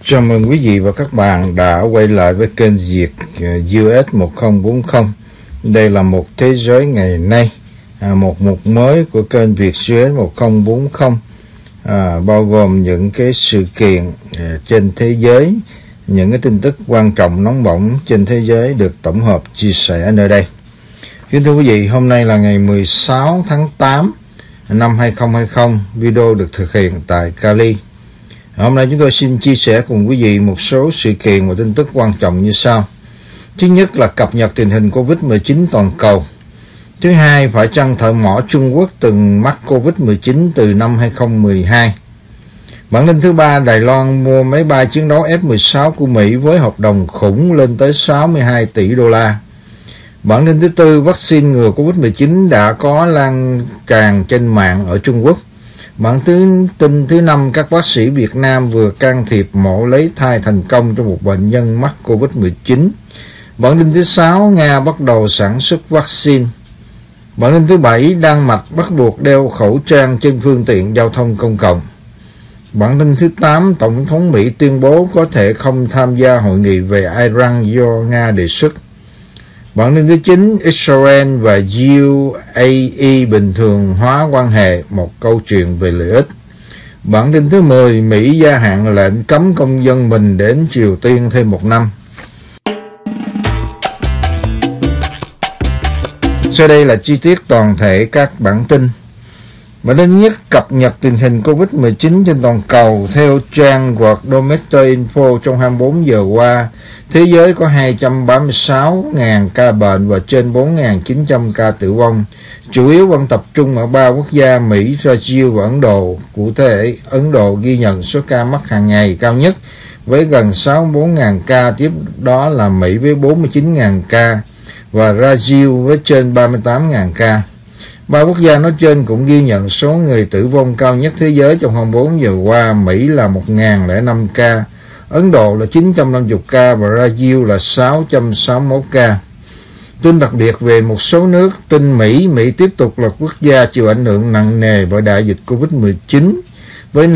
Chào mừng quý vị và các bạn đã quay lại với kênh Việt US 1040. Đây là một thế giới ngày nay, một mục mới của kênh Việt US 1040, bao gồm những cái sự kiện trên thế giới, những cái tin tức quan trọng nóng bỏng trên thế giới được tổng hợp chia sẻ nơi đây. Kính thưa quý vị, hôm nay là ngày 16 tháng 8 năm 2020, video được thực hiện tại Cali. Hôm nay chúng tôi xin chia sẻ cùng quý vị một số sự kiện và tin tức quan trọng như sau. Thứ nhất là cập nhật tình hình Covid-19 toàn cầu. Thứ hai, phải chăng thợ mỏ Trung Quốc từng mắc Covid-19 từ năm 2012. Bản tin thứ ba, Đài Loan mua máy bay chiến đấu F-16 của Mỹ với hợp đồng khủng lên tới 62 tỷ đô la. Bản tin thứ tư, vaccine ngừa Covid-19 đã có lan tràn trên mạng ở Trung Quốc. Bản tin thứ năm, các bác sĩ Việt Nam vừa can thiệp mổ lấy thai thành công cho một bệnh nhân mắc Covid-19. Bản tin thứ sáu, Nga bắt đầu sản xuất vaccine. Bản tin thứ bảy, Đan Mạch bắt buộc đeo khẩu trang trên phương tiện giao thông công cộng. Bản tin thứ 8, Tổng thống Mỹ tuyên bố có thể không tham gia hội nghị về Iran do Nga đề xuất. Bản tin thứ 9, Israel và UAE bình thường hóa quan hệ, một câu chuyện về lợi ích. Bản tin thứ 10, Mỹ gia hạn lệnh cấm công dân mình đến Triều Tiên thêm 1 năm. Sau đây là chi tiết toàn thể các bản tin. Bản tin nhất, cập nhật tình hình Covid-19 trên toàn cầu. Theo trang World Dometer Info, trong 24 giờ qua, thế giới có 236.000 ca bệnh và trên 4.900 ca tử vong, chủ yếu vẫn tập trung ở 3 quốc gia Mỹ, Brazil và Ấn Độ. Cụ thể, Ấn Độ ghi nhận số ca mắc hàng ngày cao nhất với gần 64.000 ca, tiếp đó là Mỹ với 49.000 ca và Brazil với trên 38.000 ca. 3 quốc gia nói trên cũng ghi nhận số người tử vong cao nhất thế giới trong 24 giờ qua. Mỹ là 1.005 ca, Ấn Độ là 950 ca và Brazil là 661 ca. Tin đặc biệt về một số nước. Tin Mỹ tiếp tục là quốc gia chịu ảnh hưởng nặng nề bởi đại dịch Covid-19 với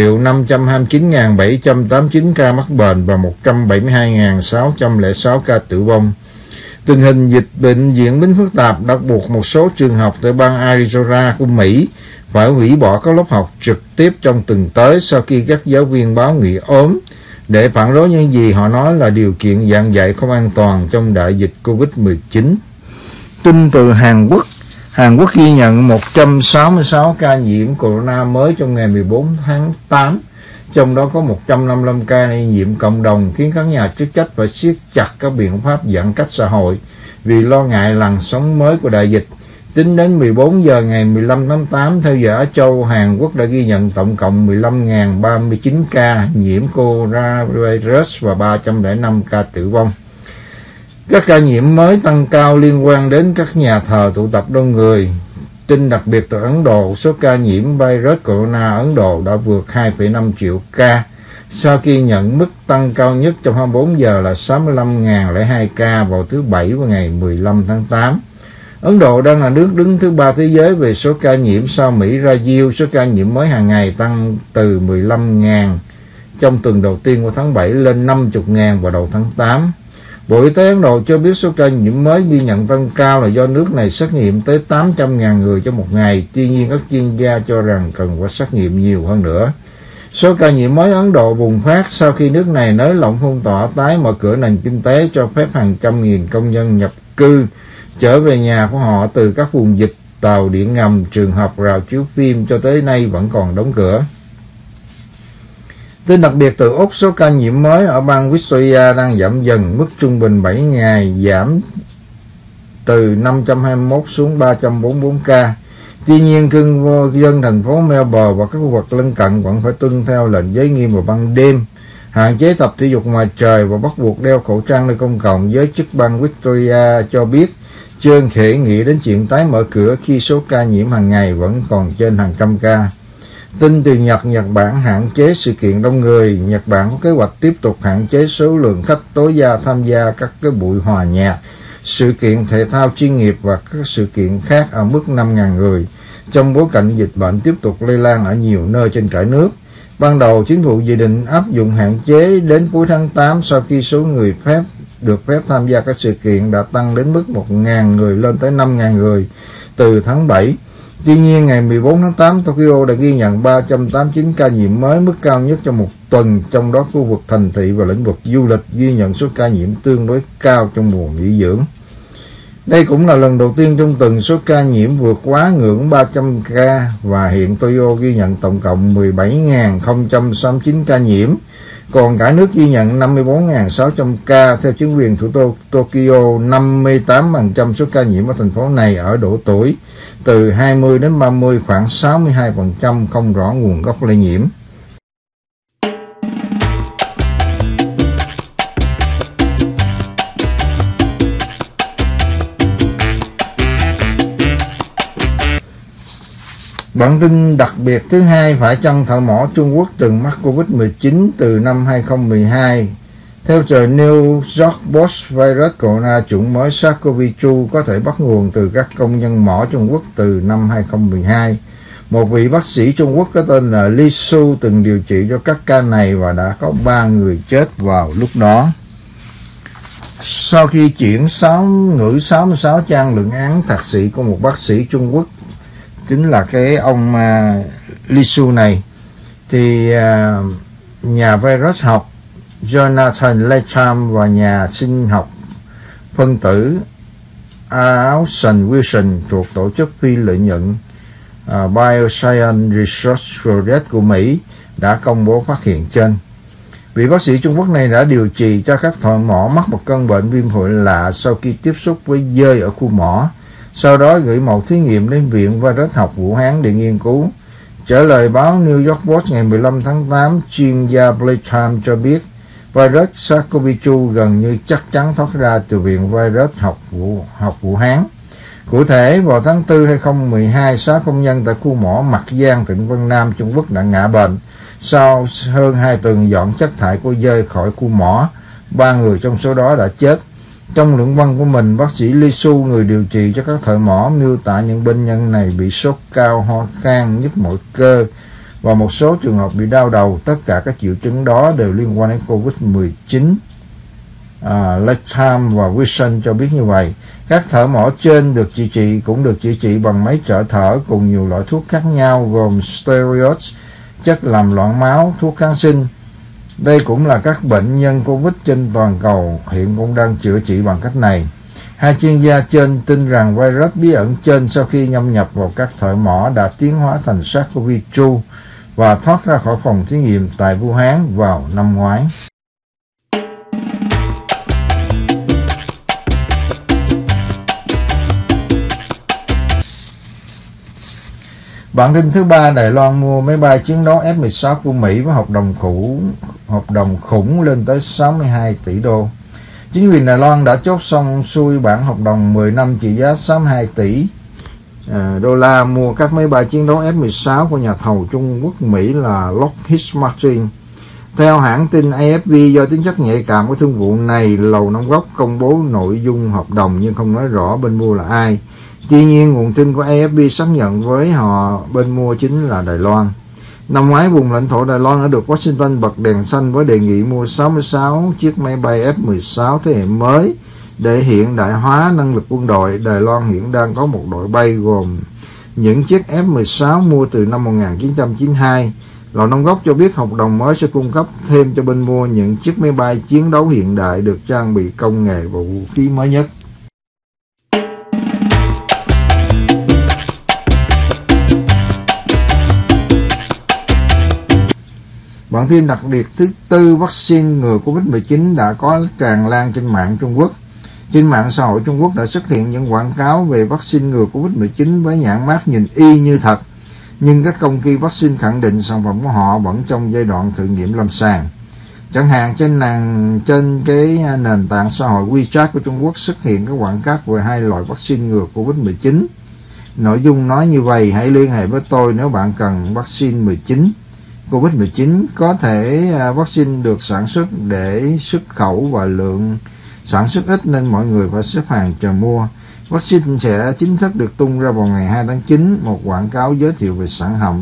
5.529.789 ca mắc bệnh và 172.606 ca tử vong. Tình hình dịch bệnh diễn biến phức tạp đã buộc một số trường học tại bang Arizona của Mỹ phải hủy bỏ các lớp học trực tiếp trong tuần tới sau khi các giáo viên báo nghỉ ốm để phản đối những gì họ nói là điều kiện giảng dạy không an toàn trong đại dịch Covid-19. Tin từ Hàn Quốc. Hàn Quốc ghi nhận 166 ca nhiễm corona mới trong ngày 14 tháng 8. Trong đó có 155 ca lây nhiễm cộng đồng, khiến các nhà chức trách phải siết chặt các biện pháp giãn cách xã hội vì lo ngại làn sóng mới của đại dịch. Tính đến 14 giờ ngày 15 tháng 8, theo giờ Á Châu, Hàn Quốc đã ghi nhận tổng cộng 15.039 ca nhiễm coronavirus và 305 ca tử vong. Các ca nhiễm mới tăng cao liên quan đến các nhà thờ tụ tập đông người. Tin đặc biệt từ Ấn Độ, số ca nhiễm virus corona Ấn Độ đã vượt 2,5 triệu ca, sau khi nhận mức tăng cao nhất trong 24 giờ là 65.002 ca vào thứ Bảy và ngày 15 tháng 8. Ấn Độ đang là nước đứng thứ 3 thế giới về số ca nhiễm sau Mỹ, Brazil. Số ca nhiễm mới hàng ngày tăng từ 15.000 trong tuần đầu tiên của tháng 7 lên 50.000 vào đầu tháng 8. Bộ Y tế Ấn Độ cho biết số ca nhiễm mới ghi nhận tăng cao là do nước này xét nghiệm tới 800.000 người trong một ngày. Tuy nhiên, các chuyên gia cho rằng cần phải xét nghiệm nhiều hơn nữa. Số ca nhiễm mới Ấn Độ bùng phát sau khi nước này nới lỏng phong tỏa, tái mở cửa nền kinh tế, cho phép hàng trăm nghìn công nhân nhập cư trở về nhà của họ từ các vùng dịch. Tàu điện ngầm, trường học, rạp chiếu phim cho tới nay vẫn còn đóng cửa. Tin đặc biệt từ Úc, số ca nhiễm mới ở bang Victoria đang giảm dần, mức trung bình 7 ngày giảm từ 521 xuống 344 ca. Tuy nhiên, cư dân thành phố Melbourne và các khu vực lân cận vẫn phải tuân theo lệnh giới nghiêm vào ban đêm, hạn chế tập thể dục ngoài trời và bắt buộc đeo khẩu trang nơi công cộng. Giới chức bang Victoria cho biết chưa thể nghĩ đến chuyện tái mở cửa khi số ca nhiễm hàng ngày vẫn còn trên hàng trăm ca. Tin từ Nhật Bản hạn chế sự kiện đông người. Nhật Bản có kế hoạch tiếp tục hạn chế số lượng khách tối đa tham gia các cái buổi hòa nhạc, sự kiện thể thao chuyên nghiệp và các sự kiện khác ở mức 5.000 người, trong bối cảnh dịch bệnh tiếp tục lây lan ở nhiều nơi trên cả nước. Ban đầu, chính phủ dự định áp dụng hạn chế đến cuối tháng 8 sau khi số người được phép tham gia các sự kiện đã tăng đến mức 1.000 người lên tới 5.000 người từ tháng 7. Tuy nhiên, ngày 14 tháng 8, Tokyo đã ghi nhận 389 ca nhiễm mới, mức cao nhất trong một tuần, trong đó khu vực thành thị và lĩnh vực du lịch ghi nhận số ca nhiễm tương đối cao trong mùa nghỉ dưỡng. Đây cũng là lần đầu tiên trong tuần số ca nhiễm vượt quá ngưỡng 300 ca và hiện Tokyo ghi nhận tổng cộng 17.069 ca nhiễm, còn cả nước ghi nhận 54.600 ca. Theo chính quyền thủ đô Tokyo, 58% số ca nhiễm ở thành phố này ở độ tuổi từ 20 đến 30, khoảng 62% không rõ nguồn gốc lây nhiễm. Bản tin đặc biệt thứ hai, phải chăng thợ mỏ Trung Quốc từng mắc Covid-19 từ năm 2012? Theo tờ New York Post, virus corona chủng mới SARS-CoV-2 có thể bắt nguồn từ các công nhân mỏ Trung Quốc từ năm 2012. Một vị bác sĩ Trung Quốc có tên là Li Su từng điều trị cho các ca này và đã có 3 người chết vào lúc đó. Sau khi chuyển ngữ 66 trang luận án thạc sĩ của một bác sĩ Trung Quốc, chính là cái ông Li Su này, thì nhà virus học Jonathan Letcham và nhà sinh học phân tử Austin Wilson thuộc tổ chức phi lợi nhuận Bioscience Research Project của Mỹ đã công bố phát hiện trên. Vị bác sĩ Trung Quốc này đã điều trị cho các thợ mỏ mắc một cơn bệnh viêm phổi lạ sau khi tiếp xúc với dơi ở khu mỏ, sau đó gửi mẫu thí nghiệm đến Viện Virus học Vũ Hán để nghiên cứu. Trả lời báo New York Post ngày 15 tháng 8, chuyên gia Blake cho biết virus SARS-CoV-2 gần như chắc chắn thoát ra từ Viện Virus học Vũ Hán. Cụ thể, vào tháng 4 2012, 6 công nhân tại khu mỏ Mặc Giang, tỉnh Vân Nam, Trung Quốc đã ngã bệnh sau hơn 2 tuần dọn chất thải của dơi khỏi khu mỏ. 3 người trong số đó đã chết. Trong luận văn của mình, bác sĩ Li Su, người điều trị cho các thợ mỏ, miêu tả những bệnh nhân này bị sốt cao, ho khan, nhức mỏi cơ và một số trường hợp bị đau đầu. Tất cả các triệu chứng đó đều liên quan đến Covid-19. Letcham và Wilson cho biết như vậy. Các thợ mỏ trên được chữa trị bằng máy trợ thở cùng nhiều loại thuốc khác nhau gồm steroids, chất làm loãng máu, thuốc kháng sinh. Đây cũng là các bệnh nhân Covid trên toàn cầu hiện cũng đang chữa trị bằng cách này. Hai chuyên gia trên tin rằng virus bí ẩn trên sau khi nhâm nhập vào các thợ mỏ đã tiến hóa thành SARS-CoV-2 và thoát ra khỏi phòng thí nghiệm tại Vũ Hán vào năm ngoái. Bản tin thứ ba, Đài Loan mua máy bay chiến đấu F-16 của Mỹ với hợp đồng khủng lên tới 62 tỷ đô. Chính quyền Đài Loan đã chốt xong xuôi bản hợp đồng 10 năm trị giá 62 tỷ đô la mua các máy bay chiến đấu F-16 của nhà thầu Trung Quốc Mỹ là Lockheed Martin. Theo hãng tin AFP, do tính chất nhạy cảm của thương vụ này, Lầu Năm Góc công bố nội dung hợp đồng nhưng không nói rõ bên mua là ai. Tuy nhiên, nguồn tin của AFP xác nhận với họ bên mua chính là Đài Loan. Năm ngoái, vùng lãnh thổ Đài Loan đã được Washington bật đèn xanh với đề nghị mua 66 chiếc máy bay F-16 thế hệ mới để hiện đại hóa năng lực quân đội. Đài Loan hiện đang có một đội bay gồm những chiếc F-16 mua từ năm 1992. Lầu Năm Góc cho biết hợp đồng mới sẽ cung cấp thêm cho bên mua những chiếc máy bay chiến đấu hiện đại được trang bị công nghệ và vũ khí mới nhất. Bản tin đặc biệt thứ tư, vaccine ngừa Covid-19 đã có tràn lan trên mạng Trung Quốc. Trên mạng xã hội Trung Quốc đã xuất hiện những quảng cáo về vaccine ngừa Covid-19 với nhãn mác nhìn y như thật, nhưng các công ty vaccine khẳng định sản phẩm của họ vẫn trong giai đoạn thử nghiệm lâm sàng. Chẳng hạn trên cái nền tảng xã hội WeChat của Trung Quốc xuất hiện các quảng cáo về 2 loại vaccine ngừa Covid-19. Nội dung nói như vậy: hãy liên hệ với tôi nếu bạn cần vaccine Covid-19. Có thể vaccine được sản xuất để xuất khẩu và lượng sản xuất ít nên mọi người phải xếp hàng chờ mua. Vaccine sẽ chính thức được tung ra vào ngày 2 tháng 9. Một quảng cáo giới thiệu về sản phẩm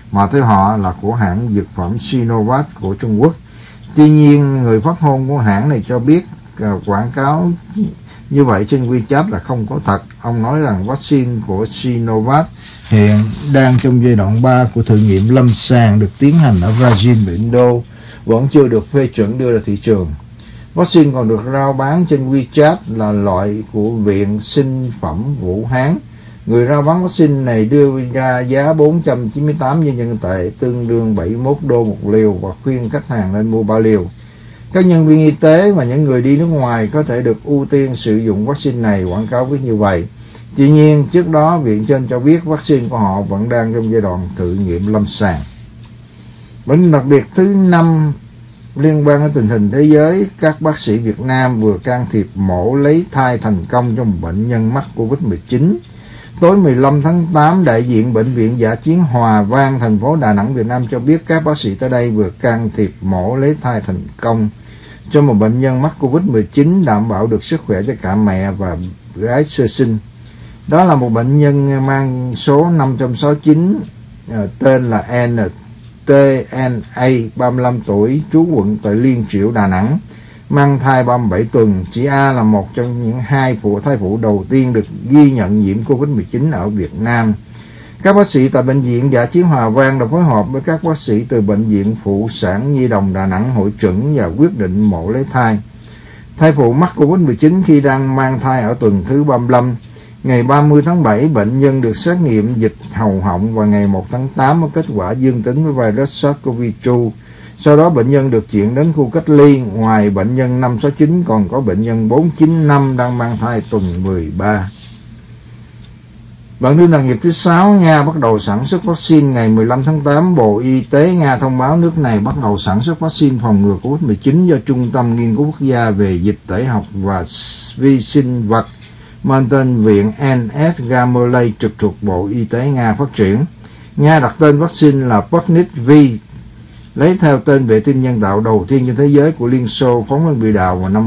mà theo họ là của hãng dược phẩm Sinovac của Trung Quốc. Tuy nhiên, người phát ngôn của hãng này cho biết quảng cáo như vậy trên WeChat là không có thật. Ông nói rằng vaccine của Sinovac hiện đang trong giai đoạn 3 của thử nghiệm lâm sàng được tiến hành ở Brazil và Indo, vẫn chưa được phê chuẩn đưa ra thị trường. Vaccine còn được rao bán trên WeChat là loại của Viện Sinh phẩm Vũ Hán. Người rao bán vaccine này đưa ra giá 498 nhân tệ, tương đương 71 đô một liều, và khuyên khách hàng nên mua 3 liều. Các nhân viên y tế và những người đi nước ngoài có thể được ưu tiên sử dụng vaccine này, quảng cáo viết như vậy. Tuy nhiên, trước đó, viện trên cho biết vaccine của họ vẫn đang trong giai đoạn thử nghiệm lâm sàng. Bệnh đặc biệt thứ 5 liên quan đến tình hình thế giới, các bác sĩ Việt Nam vừa can thiệp mổ lấy thai thành công cho một bệnh nhân mắc Covid-19. Tối 15 tháng 8, đại diện Bệnh viện Dã chiến Hòa Vang, thành phố Đà Nẵng, Việt Nam cho biết các bác sĩ tới đây vừa can thiệp mổ lấy thai thành công cho một bệnh nhân mắc Covid-19, đảm bảo được sức khỏe cho cả mẹ và gái sơ sinh. Đó là một bệnh nhân mang số 569, tên là NTNA, 35 tuổi, trú quận Từ Liên Triệu, Đà Nẵng, mang thai 37 tuần. Chị A là một trong những 2 thai phụ đầu tiên được ghi nhận nhiễm Covid-19 ở Việt Nam. Các bác sĩ tại Bệnh viện Dã chiến Hòa Vang đã phối hợp với các bác sĩ từ Bệnh viện Phụ sản Nhi đồng Đà Nẵng hội chẩn và quyết định mổ lấy thai. Thai phụ mắc Covid-19 khi đang mang thai ở tuần thứ 35. Ngày 30 tháng 7, bệnh nhân được xét nghiệm dịch hầu họng và ngày 1 tháng 8 có kết quả dương tính với virus SARS-CoV-2. Sau đó bệnh nhân được chuyển đến khu cách ly. Ngoài bệnh nhân 569 còn có bệnh nhân 495 đang mang thai tuần 13. Bản tin đặc nghiệp thứ 6, Nga bắt đầu sản xuất vaccine. Ngày 15 tháng 8, Bộ Y tế Nga thông báo nước này bắt đầu sản xuất vaccine phòng ngừa Covid-19 do Trung tâm Nghiên cứu Quốc gia về Dịch tễ học và Vi sinh vật mang tên Viện NS Gamaleya trực thuộc Bộ Y tế Nga phát triển. Nga đặt tên vaccine là Sputnik V, lấy theo tên vệ tinh nhân tạo đầu tiên trên thế giới của Liên Xô phóng lên quỹ đạo vào năm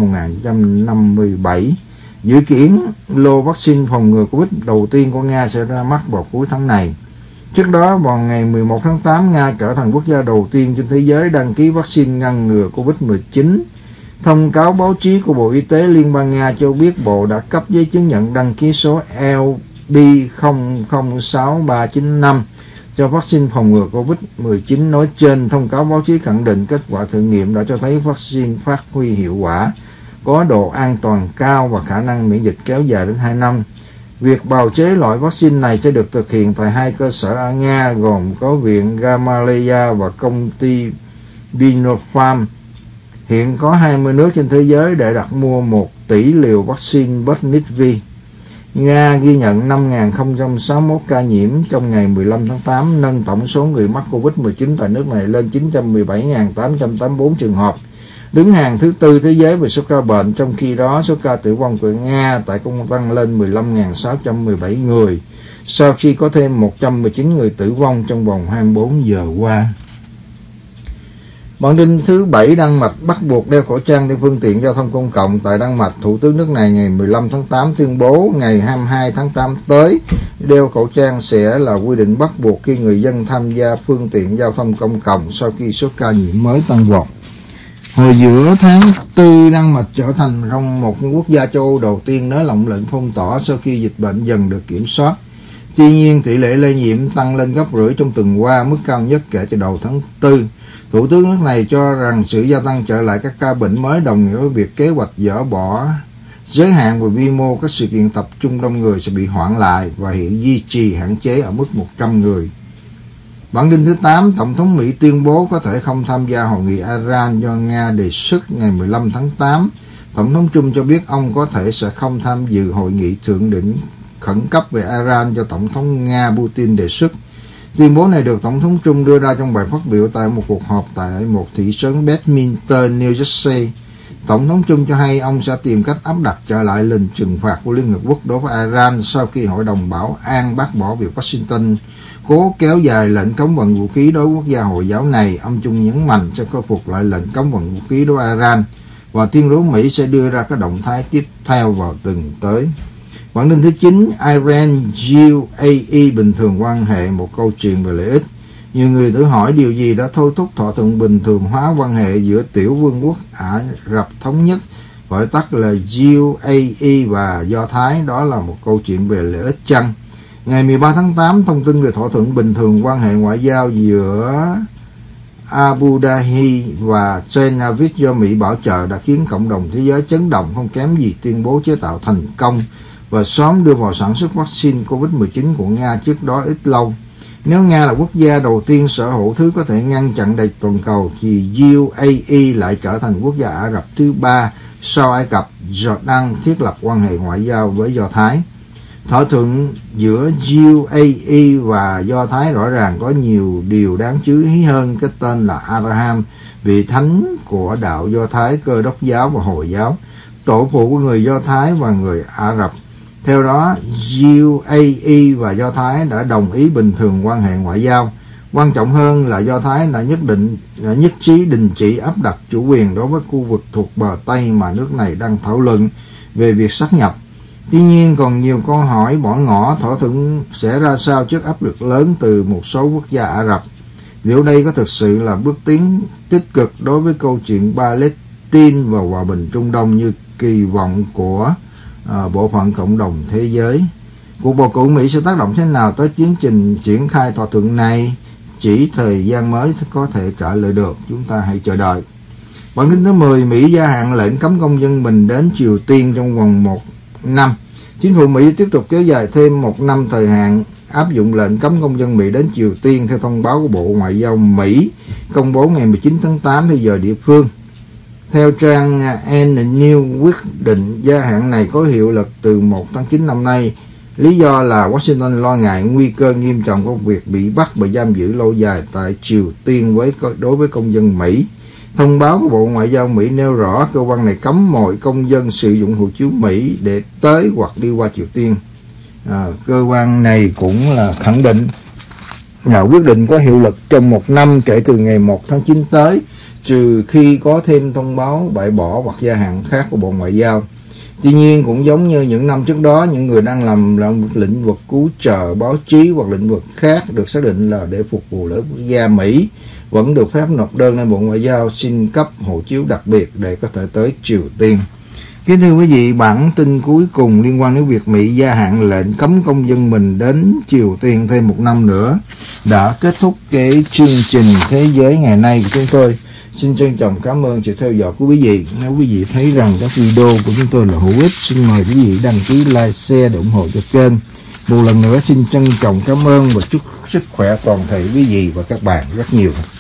1957. Dự kiến lô vaccine phòng ngừa Covid đầu tiên của Nga sẽ ra mắt vào cuối tháng này. Trước đó, vào ngày 11 tháng 8, Nga trở thành quốc gia đầu tiên trên thế giới đăng ký vaccine ngăn ngừa Covid-19. Thông cáo báo chí của Bộ Y tế Liên bang Nga cho biết Bộ đã cấp giấy chứng nhận đăng ký số LB006395 cho vaccine phòng ngừa Covid-19 nói trên. Thông cáo báo chí khẳng định kết quả thử nghiệm đã cho thấy vaccine phát huy hiệu quả, có độ an toàn cao và khả năng miễn dịch kéo dài đến 2 năm. Việc bào chế loại vaccine này sẽ được thực hiện tại 2 cơ sở ở Nga, gồm có Viện Gamaleya và công ty Sinopharm. Hiện có 20 nước trên thế giới để đặt mua 1 tỷ liều vaccine Sputnik V. Nga ghi nhận 5.061 ca nhiễm trong ngày 15 tháng 8, nâng tổng số người mắc Covid-19 tại nước này lên 917.884 trường hợp, đứng hàng thứ 4 thế giới về số ca bệnh. Trong khi đó, số ca tử vong của Nga tại cũng tăng lên 15.617 người, sau khi có thêm 119 người tử vong trong vòng 24 giờ qua. Bản tin thứ 7, Đan Mạch bắt buộc đeo khẩu trang trên phương tiện giao thông công cộng. Tại Đan Mạch, Thủ tướng nước này ngày 15 tháng 8 tuyên bố ngày 22 tháng 8 tới, đeo khẩu trang sẽ là quy định bắt buộc khi người dân tham gia phương tiện giao thông công cộng sau khi số ca nhiễm mới tăng vọt. Hồi giữa tháng 4, Đan Mạch trở thành một quốc gia châu Âu đầu tiên nới lỏng lệnh phong tỏa sau khi dịch bệnh dần được kiểm soát. Tuy nhiên, tỷ lệ lây nhiễm tăng lên gấp rưỡi trong tuần qua, mức cao nhất kể từ đầu tháng 4. Thủ tướng nước này cho rằng sự gia tăng trở lại các ca bệnh mới đồng nghĩa với việc kế hoạch dỡ bỏ giới hạn về quy mô các sự kiện tập trung đông người sẽ bị hoãn lại và hiện duy trì hạn chế ở mức 100 người. Bản tin thứ 8, Tổng thống Mỹ tuyên bố có thể không tham gia hội nghị Iran do Nga đề xuất. Ngày 15 tháng 8, Tổng thống Trump cho biết ông có thể sẽ không tham dự hội nghị thượng đỉnh khẩn cấp về Iran do Tổng thống Nga Putin đề xuất. Tuyên bố này được Tổng thống Trump đưa ra trong bài phát biểu tại một cuộc họp tại một thị trấn Bedminster, New Jersey. Tổng thống Trump cho hay ông sẽ tìm cách áp đặt trở lại lệnh trừng phạt của Liên Hợp Quốc đối với Iran sau khi Hội đồng Bảo an bác bỏ việc Washington cố kéo dài lệnh cấm vận vũ khí đối với quốc gia Hồi giáo này. Ông Trump nhấn mạnh sẽ khôi phục lại lệnh cấm vận vũ khí đối với Iran và tuyên bố Mỹ sẽ đưa ra các động thái tiếp theo vào tuần tới. Bản tin thứ 9, Iran UAE bình thường quan hệ, một câu chuyện về lợi ích. Nhiều người tự hỏi điều gì đã thôi thúc thỏa thuận bình thường hóa quan hệ giữa tiểu vương quốc Ả Rập Thống Nhất, gọi tắt là UAE và Do Thái. Đó là một câu chuyện về lợi ích chăng? Ngày 13 tháng 8, thông tin về thỏa thuận bình thường quan hệ ngoại giao giữa Abu Dhabi và Tel Aviv do Mỹ bảo trợ đã khiến cộng đồng thế giới chấn động không kém gì tuyên bố chế tạo thành công và sớm đưa vào sản xuất vaccine COVID-19 của Nga trước đó ít lâu. Nếu Nga là quốc gia đầu tiên sở hữu thứ có thể ngăn chặn đại toàn cầu, thì UAE lại trở thành quốc gia Ả Rập thứ 3 sau Ai Cập, Jordan thiết lập quan hệ ngoại giao với Do Thái. Thỏa thuận giữa UAE và Do Thái rõ ràng có nhiều điều đáng chú ý hơn cái tên là Abraham, vị thánh của đạo Do Thái, Cơ Đốc giáo và Hồi giáo, tổ phụ của người Do Thái và người Ả Rập. Theo đó, UAE và Do Thái đã đồng ý bình thường quan hệ ngoại giao. Quan trọng hơn là Do Thái đã nhất trí đình chỉ áp đặt chủ quyền đối với khu vực thuộc bờ Tây mà nước này đang thảo luận về việc sáp nhập. Tuy nhiên, còn nhiều câu hỏi bỏ ngỏ thỏa thuận sẽ ra sao trước áp lực lớn từ một số quốc gia Ả Rập. Liệu đây có thực sự là bước tiến tích cực đối với câu chuyện Palestine và hòa bình Trung Đông như kỳ vọng của bộ phận cộng đồng thế giới? Cuộc bầu cử Mỹ sẽ tác động thế nào tới tiến trình triển khai thỏa thuận này? Chỉ thời gian mới có thể trả lời được. Chúng ta hãy chờ đợi. Bản tin thứ 10, Mỹ gia hạn lệnh cấm công dân mình đến Triều Tiên trong vòng 1 năm. Chính phủ Mỹ tiếp tục kéo dài thêm 1 năm thời hạn áp dụng lệnh cấm công dân Mỹ đến Triều Tiên theo thông báo của Bộ Ngoại giao Mỹ công bố ngày 19 tháng 8 theo giờ địa phương. Theo trang N News, quyết định gia hạn này có hiệu lực từ 1 tháng 9 năm nay. Lý do là Washington lo ngại nguy cơ nghiêm trọng của việc bị bắt và giam giữ lâu dài tại Triều Tiên đối với công dân Mỹ. Thông báo của Bộ Ngoại giao Mỹ nêu rõ cơ quan này cấm mọi công dân sử dụng hộ chiếu Mỹ để tới hoặc đi qua Triều Tiên. Cơ quan này cũng là khẳng định quyết định có hiệu lực trong 1 năm kể từ ngày 1 tháng 9 tới, trừ khi có thêm thông báo bãi bỏ hoặc gia hạn khác của Bộ Ngoại giao. Tuy nhiên, cũng giống như những năm trước đó, những người đang làm lĩnh vực cứu trợ, báo chí hoặc lĩnh vực khác được xác định là để phục vụ lợi ích quốc gia Mỹ vẫn được phép nộp đơn lên Bộ Ngoại giao xin cấp hộ chiếu đặc biệt để có thể tới Triều Tiên. Kính thưa quý vị, bản tin cuối cùng liên quan đến việc Mỹ gia hạn lệnh cấm công dân mình đến Triều Tiên thêm 1 năm nữa đã kết thúc cái chương trình Thế giới ngày nay của chúng tôi. Xin trân trọng cảm ơn sự theo dõi của quý vị. Nếu quý vị thấy rằng các video của chúng tôi là hữu ích, xin mời quý vị đăng ký, like, share để ủng hộ cho kênh. Một lần nữa xin trân trọng cảm ơn và chúc sức khỏe toàn thể quý vị và các bạn rất nhiều.